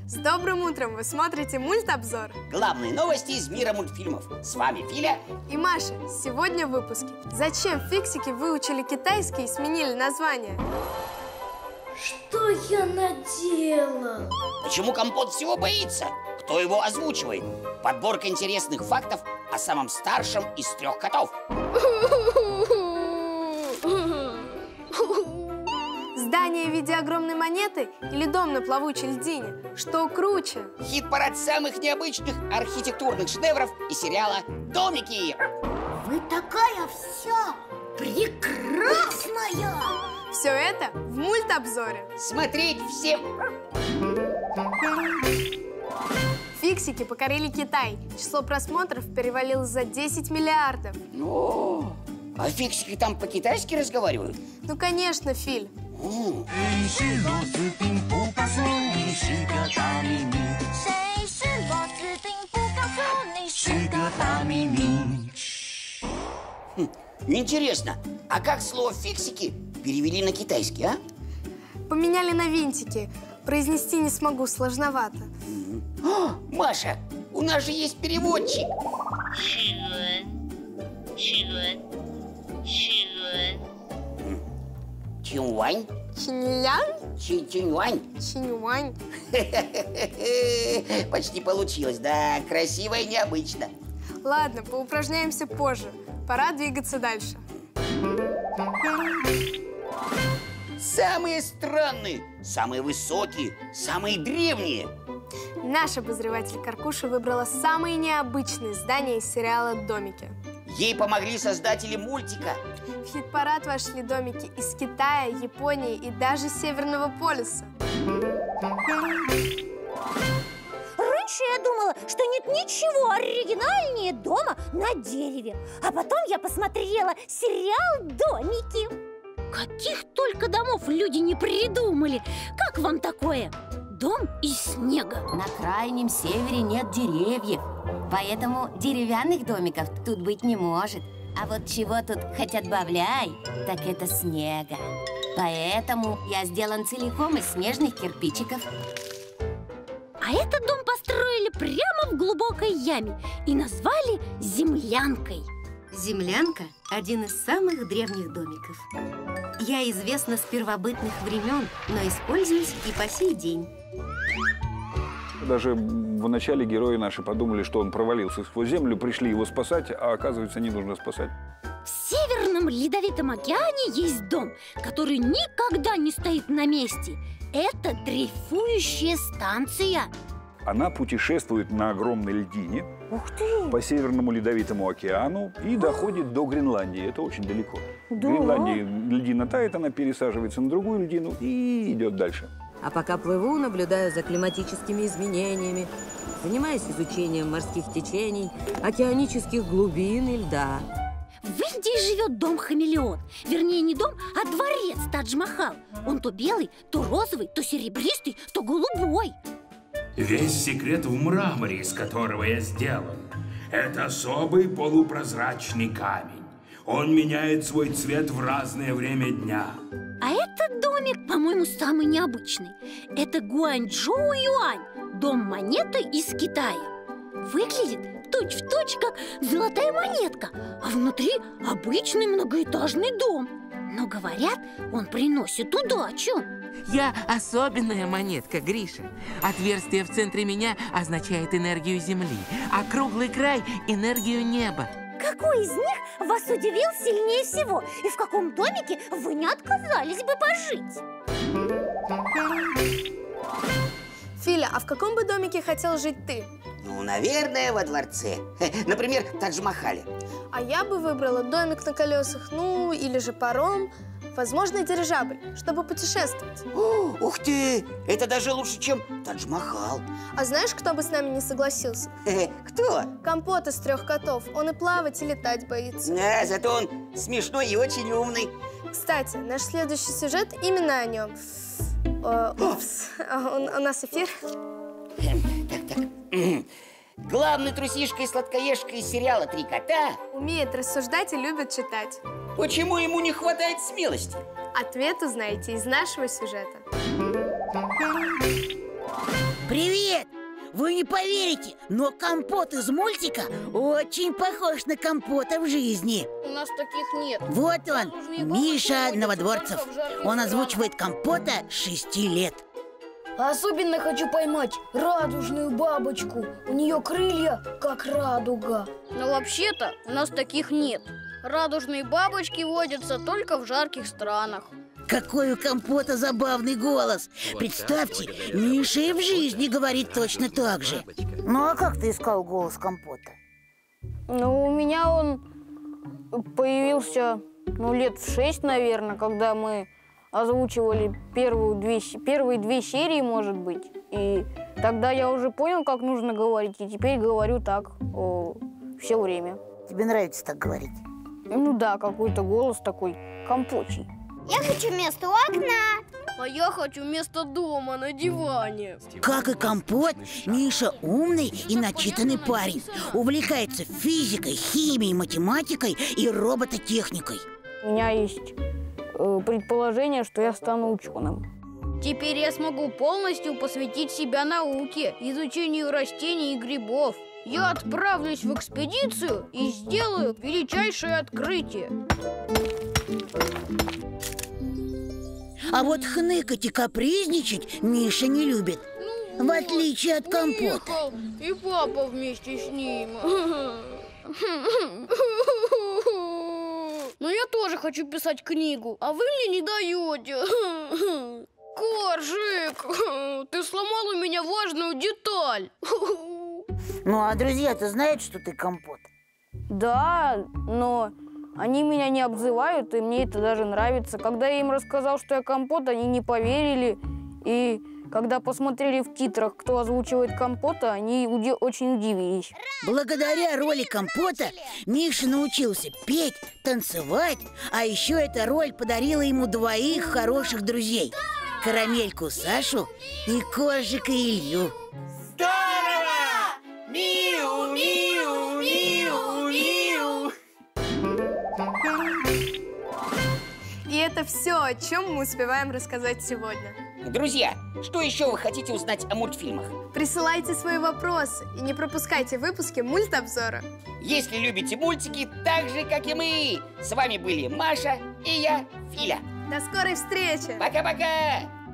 С добрым утром! Вы смотрите мультобзор. Главные новости из мира мультфильмов. С вами Филя и Маша. Сегодня в выпуске. Зачем фиксики выучили китайский и сменили название? Что я наделал? Почему Компот всего боится? Кто его озвучивает? Подборка интересных фактов о самом старшем из 3 котов. Здание в виде огромной монеты или дом на плавучей льдине? Что круче? Хит-парад самых необычных архитектурных шедевров и сериала «Домики». Вы такая вся прекрасная! Все это в мультобзоре. Смотреть всем! Фиксики покорили Китай. Число просмотров перевалило за 10 миллиардов. А фиксики там по-китайски разговаривают? Ну, конечно, Филь. Интересно, а как слово «фиксики» перевели на китайский, а? Поменяли на винтики. Произнести не смогу, сложновато. Маша, у нас же есть переводчик. Чинюань. Чиньлян? Чинюань. Чинюань. Почти получилось, да, красиво и необычно. Ладно, поупражняемся позже. Пора двигаться дальше. Самые странные, самые высокие, самые древние. Наш обозреватель Каркуша выбрала самые необычные здания из сериала «Домики». Ей помогли создатели мультика. В хит-парад вошли домики из Китая, Японии и даже Северного полюса. Раньше я думала, что нет ничего оригинальнее дома на дереве. А потом я посмотрела сериал «Домики». Каких только домов люди не придумали. Как вам такое? Дом из снега. На крайнем севере нет деревьев, поэтому деревянных домиков тут быть не может. А вот чего тут хоть отбавляй, так это снега. Поэтому я сделан целиком из снежных кирпичиков. А этот дом построили прямо в глубокой яме и назвали землянкой. Землянка – один из самых древних домиков. Я известна с первобытных времен, но используюсь и по сей день. Даже вначале герои наши подумали, что он провалился сквозь землю, пришли его спасать, а оказывается, не нужно спасать. В Северном Ледовитом океане есть дом, который никогда не стоит на месте. Это дрейфующая станция. Она путешествует на огромной льдине. Ух ты! По Северному Ледовитому океану и доходит до Гренландии. Это очень далеко. Да. В Гренландии льдина тает, она пересаживается на другую льдину и идет дальше. А пока плыву, наблюдаю за климатическими изменениями, занимаюсь изучением морских течений, океанических глубин и льда. В Индии живет дом-хамелеон. Вернее, не дом, а дворец Тадж-Махал. Он то белый, то розовый, то серебристый, то голубой. Весь секрет в мраморе, из которого я сделан. Это особый полупрозрачный камень. Он меняет свой цвет в разное время дня. А этот домик, по-моему, самый необычный. Это Гуанчжоу-Юань, дом-монета из Китая. Выглядит точь-в-точь, как золотая монетка, а внутри обычный многоэтажный дом. Но говорят, он приносит удачу. Я особенная монетка, Гриша. Отверстие в центре меня означает энергию Земли, а круглый край – энергию неба. Какой из них вас удивил сильнее всего? И в каком домике вы не отказались бы пожить? Филя, а в каком бы домике хотел жить ты? Ну, наверное, во дворце. Например, в Тадж-Махале. А я бы выбрала домик на колесах, ну, или же паром, возможно, дирижабль, чтобы путешествовать. Ух ты! Это даже лучше, чем Тадж-Махал. А знаешь, кто бы с нами не согласился? Кто? Компот из 3 котов. Он и плавать, и летать боится. Зато он смешной и очень умный. Кстати, наш следующий сюжет именно о нем. Упс, у нас эфир. Так. Главный трусишка и сладкоежка из сериала «3 кота» умеет рассуждать и любит читать. Почему ему не хватает смелости? Ответ узнаете из нашего сюжета. Привет! Вы не поверите, но компот из мультика очень похож на компота в жизни. У нас таких нет. Вот он, Миша Новодворцев. Он озвучивает компота с 6 лет. Особенно хочу поймать радужную бабочку. У нее крылья, как радуга. Но вообще-то у нас таких нет. Радужные бабочки водятся только в жарких странах. Какой у компота забавный голос. Представьте, Миша и в жизни говорит точно так же. Ну а как ты искал голос компота? Ну, у меня он появился, лет в 6, наверное, когда мы озвучивали первые две серии, может быть. И тогда я уже понял, как нужно говорить, и теперь говорю так все время. Тебе нравится так говорить? Ну да, какой-то голос такой компочий. Я хочу место у окна. А я хочу место дома на диване. Как и компот, Миша умный и начитанный парень. Увлекается физикой, химией, математикой и робототехникой. У меня есть предположение, что я стану ученым. Теперь я смогу полностью посвятить себя науке, изучению растений и грибов. Я отправлюсь в экспедицию и сделаю величайшее открытие. А вот хныкать и капризничать Миша не любит, в отличие от компота. И папа вместе с ним. Но я тоже хочу писать книгу, а вы мне не даете. Коржик, ты сломал у меня важную деталь. Ну а друзья-то знают, что ты компот? Да, но они меня не обзывают, и мне это даже нравится. Когда я им рассказал, что я компот, они не поверили. И когда посмотрели в титрах, кто озвучивает компота, они очень удивились. Благодаря роли компота Миша научился петь, танцевать, а еще эта роль подарила ему 2 хороших друзей. Карамельку Сашу и Коржика Илью. Здорово! Миу, миу, миу, миу. И это все, о чем мы успеваем рассказать сегодня. Друзья, что еще вы хотите узнать о мультфильмах? Присылайте свои вопросы и не пропускайте выпуски мультобзора. Если любите мультики так же, как и мы, с вами были Маша и я, Филя. До скорой встречи! Пока-пока!